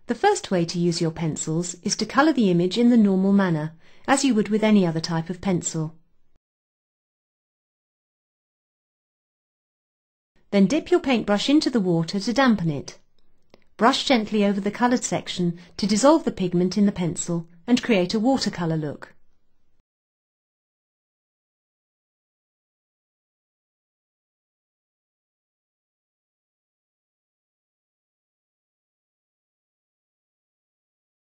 The first way to use your pencils is to colour the image in the normal manner, as you would with any other type of pencil. Then dip your paintbrush into the water to dampen it. Brush gently over the coloured section to dissolve the pigment in the pencil and create a watercolour look.